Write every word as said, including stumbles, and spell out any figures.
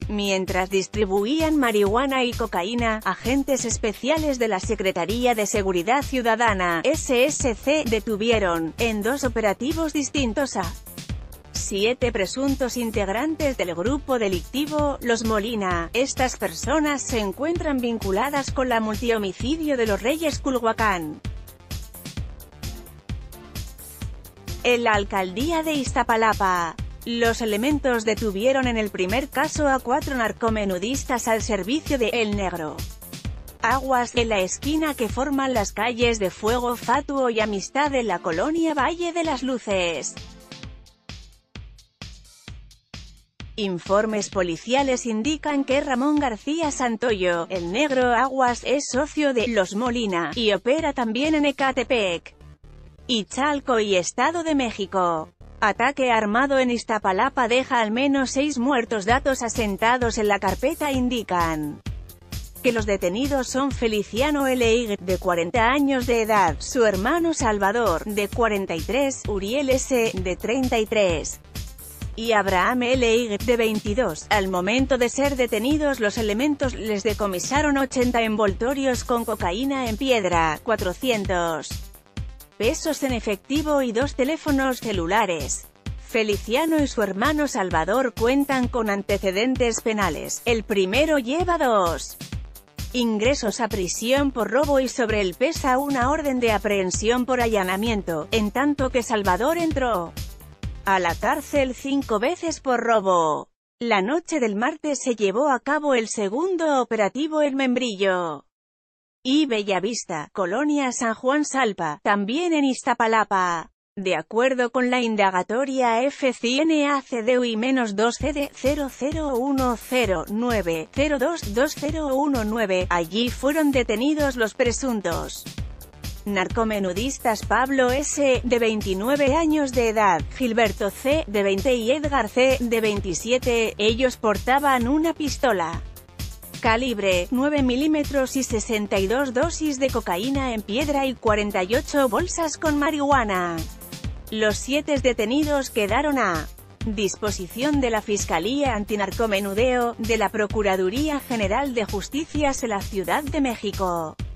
Mientras distribuían marihuana y cocaína, agentes especiales de la Secretaría de Seguridad Ciudadana, S S C, detuvieron, en dos operativos distintos a siete presuntos integrantes del grupo delictivo, Los Molina. Estas personas se encuentran vinculadas con la multihomicidio de los Reyes Culhuacán. En la alcaldía de Iztapalapa, los elementos detuvieron en el primer caso a cuatro narcomenudistas al servicio de El Negro Aguas, en la esquina que forman las calles de Fuego Fatuo y Amistad en la colonia Valle de las Luces. Informes policiales indican que Ramón García Santoyo, El Negro Aguas, es socio de Los Molina, y opera también en Ecatepec, Ichalco y Estado de México. Ataque armado en Iztapalapa deja al menos seis muertos. Datos asentados en la carpeta indican que los detenidos son Feliciano L Y, de cuarenta años de edad, su hermano Salvador, de cuarenta y tres, Uriel S., de treinta y tres, y Abraham L Y, de veintidós. Al momento de ser detenidos, los elementos les decomisaron ochenta envoltorios con cocaína en piedra, cuatrocientos pesos en efectivo y dos teléfonos celulares. Feliciano y su hermano Salvador cuentan con antecedentes penales. El primero lleva dos ingresos a prisión por robo y sobre él pesa una orden de aprehensión por allanamiento, en tanto que Salvador entró a la cárcel cinco veces por robo. La noche del martes se llevó a cabo el segundo operativo en Membrillo y Bellavista, colonia San Juan Salpa, también en Iztapalapa. De acuerdo con la indagatoria F C N A C D U I dos C D cero cero uno cero nueve cero dos dos cero uno nueve, allí fueron detenidos los presuntos narcomenudistas Pablo S., de veintinueve años de edad, Gilberto C., de veinte y Edgar C., de veintisiete. Ellos portaban una pistola calibre nueve milímetros y sesenta y dos dosis de cocaína en piedra y cuarenta y ocho bolsas con marihuana. Los siete detenidos quedaron a disposición de la Fiscalía Antinarcomenudeo, de la Procuraduría General de Justicia de la Ciudad de México.